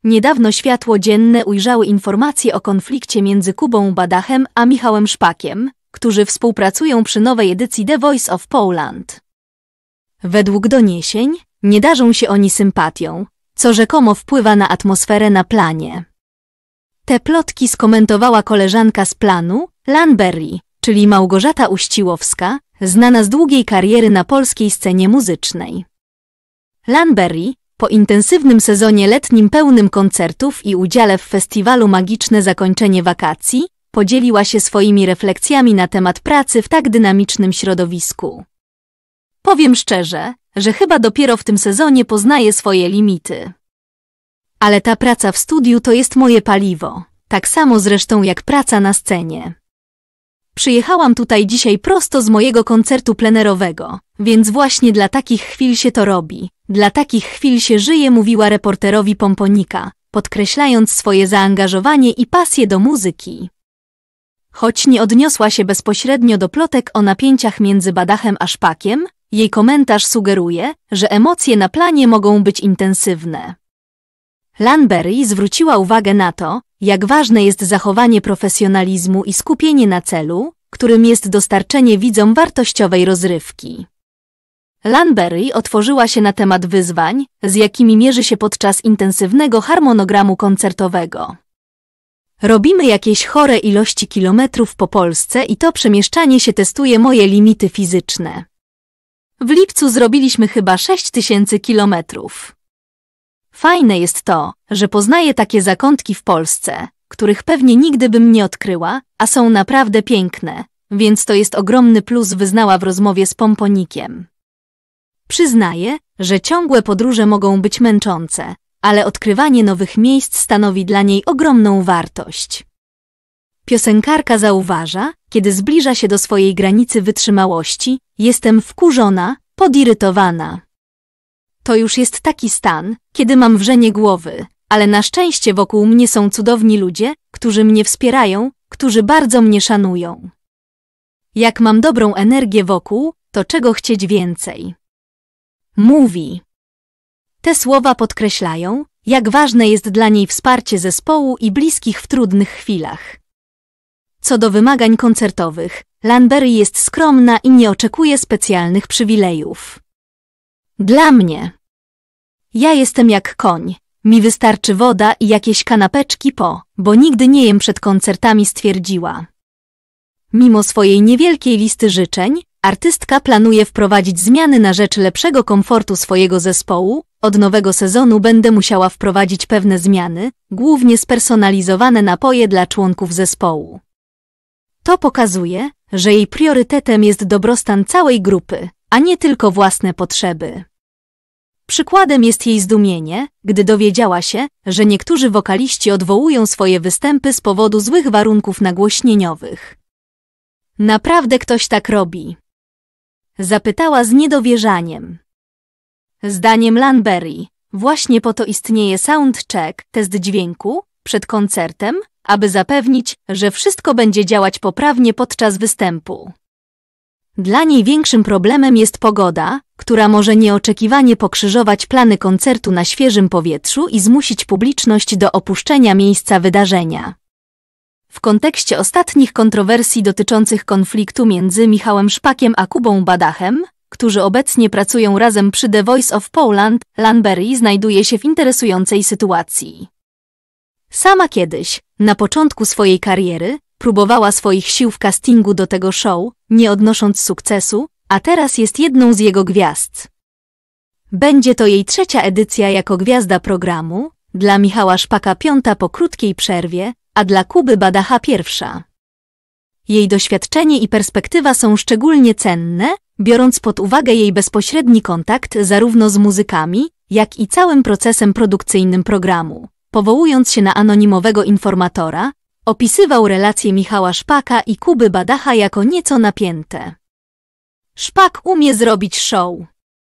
Niedawno światło dzienne ujrzały informacje o konflikcie między Kubą Badachem a Michałem Szpakiem, którzy współpracują przy nowej edycji The Voice of Poland. Według doniesień nie darzą się oni sympatią, co rzekomo wpływa na atmosferę na planie. Te plotki skomentowała koleżanka z planu, Lanberry, czyli Małgorzata Uściłowska, znana z długiej kariery na polskiej scenie muzycznej. Lanberry, po intensywnym sezonie letnim pełnym koncertów i udziale w festiwalu Magiczne Zakończenie Wakacji, podzieliła się swoimi refleksjami na temat pracy w tak dynamicznym środowisku. Powiem szczerze, że chyba dopiero w tym sezonie poznaję swoje limity. Ale ta praca w studiu to jest moje paliwo, tak samo zresztą jak praca na scenie. Przyjechałam tutaj dzisiaj prosto z mojego koncertu plenerowego, więc właśnie dla takich chwil się to robi, dla takich chwil się żyje, mówiła reporterowi Pomponika, podkreślając swoje zaangażowanie i pasję do muzyki. Choć nie odniosła się bezpośrednio do plotek o napięciach między Badachem a Szpakiem, jej komentarz sugeruje, że emocje na planie mogą być intensywne. Lanberry zwróciła uwagę na to, jak ważne jest zachowanie profesjonalizmu i skupienie na celu, którym jest dostarczenie widzom wartościowej rozrywki. Lanberry otworzyła się na temat wyzwań, z jakimi mierzy się podczas intensywnego harmonogramu koncertowego. Robimy jakieś chore ilości kilometrów po Polsce i to przemieszczanie się testuje moje limity fizyczne. W lipcu zrobiliśmy chyba 6000 kilometrów. Fajne jest to, że poznaję takie zakątki w Polsce, których pewnie nigdy bym nie odkryła, a są naprawdę piękne, więc to jest ogromny plus, wyznała w rozmowie z Pomponikiem. Przyznaję, że ciągłe podróże mogą być męczące, ale odkrywanie nowych miejsc stanowi dla niej ogromną wartość. Piosenkarka zauważa, kiedy zbliża się do swojej granicy wytrzymałości, jestem wkurzona, podirytowana. To już jest taki stan, kiedy mam wrzenie głowy, ale na szczęście wokół mnie są cudowni ludzie, którzy mnie wspierają, którzy bardzo mnie szanują. Jak mam dobrą energię wokół, to czego chcieć więcej? Mówi. Te słowa podkreślają, jak ważne jest dla niej wsparcie zespołu i bliskich w trudnych chwilach. Co do wymagań koncertowych, Lanberry jest skromna i nie oczekuje specjalnych przywilejów. Dla mnie. Ja jestem jak koń, mi wystarczy woda i jakieś kanapeczki bo nigdy nie jem przed koncertami, stwierdziła. Mimo swojej niewielkiej listy życzeń, artystka planuje wprowadzić zmiany na rzecz lepszego komfortu swojego zespołu. Od nowego sezonu będę musiała wprowadzić pewne zmiany, głównie spersonalizowane napoje dla członków zespołu. To pokazuje, że jej priorytetem jest dobrostan całej grupy, a nie tylko własne potrzeby. Przykładem jest jej zdumienie, gdy dowiedziała się, że niektórzy wokaliści odwołują swoje występy z powodu złych warunków nagłośnieniowych. Naprawdę ktoś tak robi? Zapytała z niedowierzaniem. Zdaniem Lanberry, właśnie po to istnieje soundcheck, test dźwięku, przed koncertem, aby zapewnić, że wszystko będzie działać poprawnie podczas występu. Dla niej większym problemem jest pogoda, która może nieoczekiwanie pokrzyżować plany koncertu na świeżym powietrzu i zmusić publiczność do opuszczenia miejsca wydarzenia. W kontekście ostatnich kontrowersji dotyczących konfliktu między Michałem Szpakiem a Kubą Badachem, którzy obecnie pracują razem przy The Voice of Poland, Lanberry znajduje się w interesującej sytuacji. Sama kiedyś, na początku swojej kariery, próbowała swoich sił w castingu do tego show, nie odnosząc sukcesu, a teraz jest jedną z jego gwiazd. Będzie to jej 3. edycja jako gwiazda programu, dla Michała Szpaka 5. po krótkiej przerwie, a dla Kuby Badacha 1. Jej doświadczenie i perspektywa są szczególnie cenne, biorąc pod uwagę jej bezpośredni kontakt zarówno z muzykami, jak i całym procesem produkcyjnym programu. Powołując się na anonimowego informatora, opisywał relacje Michała Szpaka i Kuby Badacha jako nieco napięte. Szpak umie zrobić show.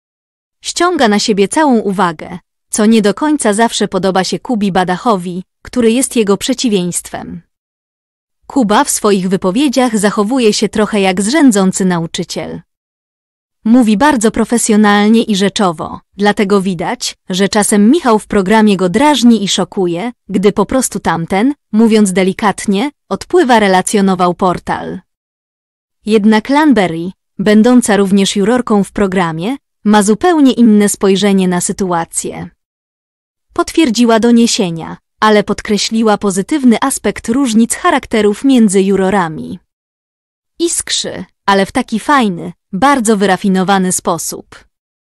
Ściąga na siebie całą uwagę, co nie do końca zawsze podoba się Kubi Badachowi, który jest jego przeciwieństwem. Kuba w swoich wypowiedziach zachowuje się trochę jak zrzędzący nauczyciel. Mówi bardzo profesjonalnie i rzeczowo, dlatego widać, że czasem Michał w programie go drażni i szokuje, gdy po prostu tamten, mówiąc delikatnie, odpływa, relacjonował portal. Jednak Lanberry, będąca również jurorką w programie, ma zupełnie inne spojrzenie na sytuację. Potwierdziła doniesienia, ale podkreśliła pozytywny aspekt różnic charakterów między jurorami. Iskrzy, ale w taki fajny, bardzo wyrafinowany sposób.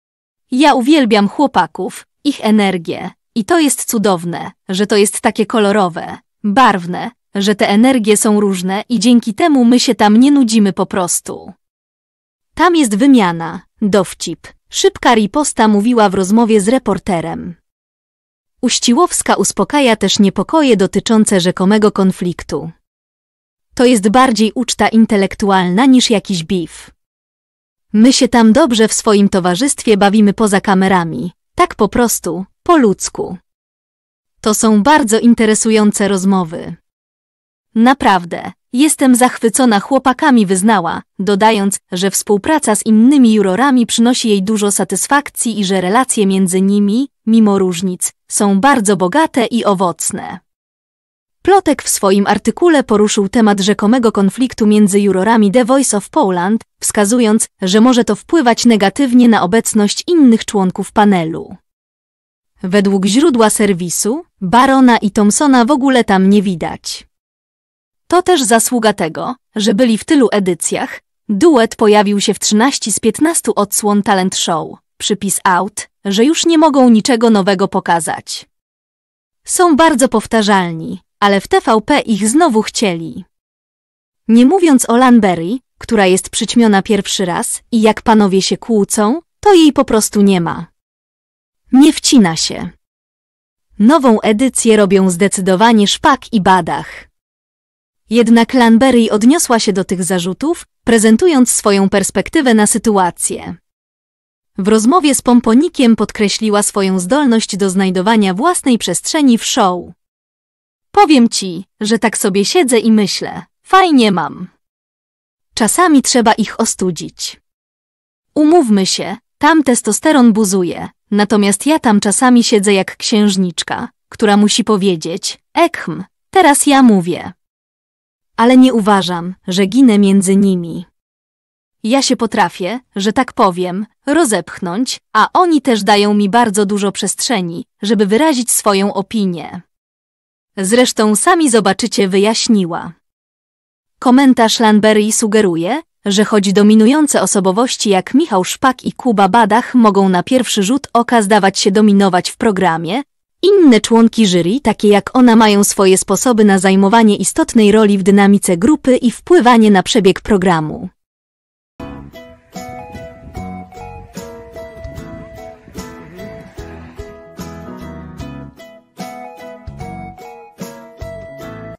Ja uwielbiam chłopaków, ich energię i to jest cudowne, że to jest takie kolorowe, barwne, że te energie są różne i dzięki temu my się tam nie nudzimy po prostu. Tam jest wymiana, dowcip, szybka riposta, mówiła w rozmowie z reporterem. Uściłowska uspokaja też niepokoje dotyczące rzekomego konfliktu. To jest bardziej uczta intelektualna niż jakiś beef. My się tam dobrze w swoim towarzystwie bawimy poza kamerami, tak po prostu, po ludzku. To są bardzo interesujące rozmowy. Naprawdę, jestem zachwycona chłopakami, wyznała, dodając, że współpraca z innymi jurorami przynosi jej dużo satysfakcji i że relacje między nimi, mimo różnic, są bardzo bogate i owocne. Plotek w swoim artykule poruszył temat rzekomego konfliktu między jurorami The Voice of Poland, wskazując, że może to wpływać negatywnie na obecność innych członków panelu. Według źródła serwisu, Barona i Thompsona w ogóle tam nie widać. To też zasługa tego, że byli w tylu edycjach. Duet pojawił się w 13 z 15 odsłon talent show. Przypis out, że już nie mogą niczego nowego pokazać. Są bardzo powtarzalni, ale w TVP ich znowu chcieli. Nie mówiąc o Lanberry, która jest przyćmiona pierwszy raz i jak panowie się kłócą, to jej po prostu nie ma. Nie wcina się. Nową edycję robią zdecydowanie Szpak i Badach. Jednak Lanberry odniosła się do tych zarzutów, prezentując swoją perspektywę na sytuację. W rozmowie z Pomponikiem podkreśliła swoją zdolność do znajdowania własnej przestrzeni w show. Powiem ci, że tak sobie siedzę i myślę, fajnie mam. Czasami trzeba ich ostudzić. Umówmy się, tam testosteron buzuje, natomiast ja tam czasami siedzę jak księżniczka, która musi powiedzieć, teraz ja mówię. Ale nie uważam, że ginę między nimi. Ja się potrafię, że tak powiem, rozepchnąć, a oni też dają mi bardzo dużo przestrzeni, żeby wyrazić swoją opinię. Zresztą sami zobaczycie, wyjaśniła. Komentarz Lanberry sugeruje, że choć dominujące osobowości jak Michał Szpak i Kuba Badach mogą na pierwszy rzut oka zdawać się dominować w programie, inne członki jury, takie jak ona, mają swoje sposoby na zajmowanie istotnej roli w dynamice grupy i wpływanie na przebieg programu.